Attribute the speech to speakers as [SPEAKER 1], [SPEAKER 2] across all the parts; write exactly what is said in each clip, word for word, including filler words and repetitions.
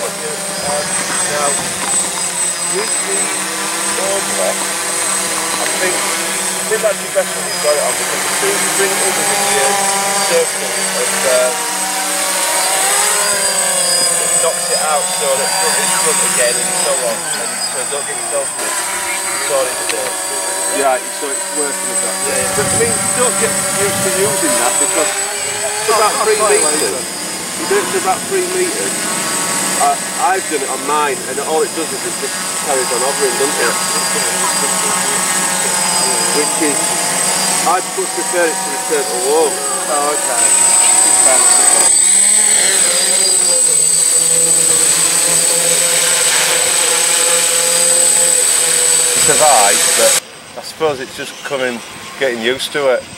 [SPEAKER 1] got you. Um, now, with the overlay, I think, I think that's your best one you've got it on, because as soon as you bring it under the uh, circle of, uh, it knocks it out so that front is front again and so on, and so don't get yourself sorted still.
[SPEAKER 2] Yeah, so it's working as that.
[SPEAKER 1] Yeah, yeah.
[SPEAKER 2] But I mean, don't get used to using that because it's about three metres. You do it to about three metres. Uh, I've done it on mine, and all it does is it just carries on hovering, doesn't it? Which is, I'd prefer it to return to low.
[SPEAKER 1] Oh, okay. Survive, but I suppose it's just coming, getting used to it.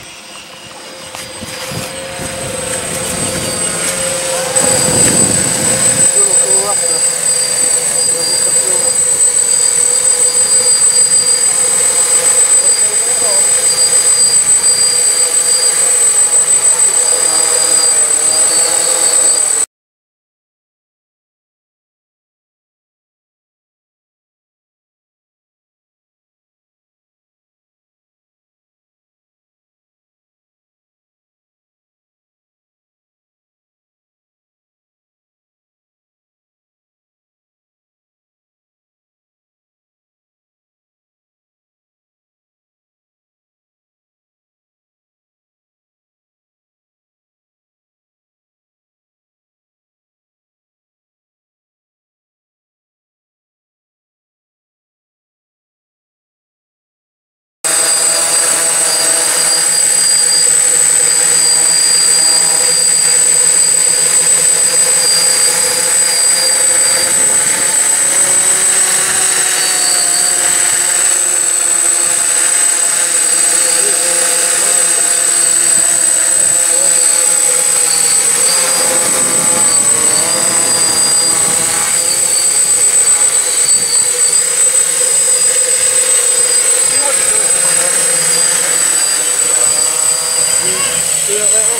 [SPEAKER 1] Do that later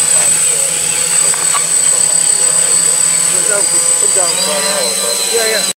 [SPEAKER 1] on? Come down for an hour. Yeah, yeah.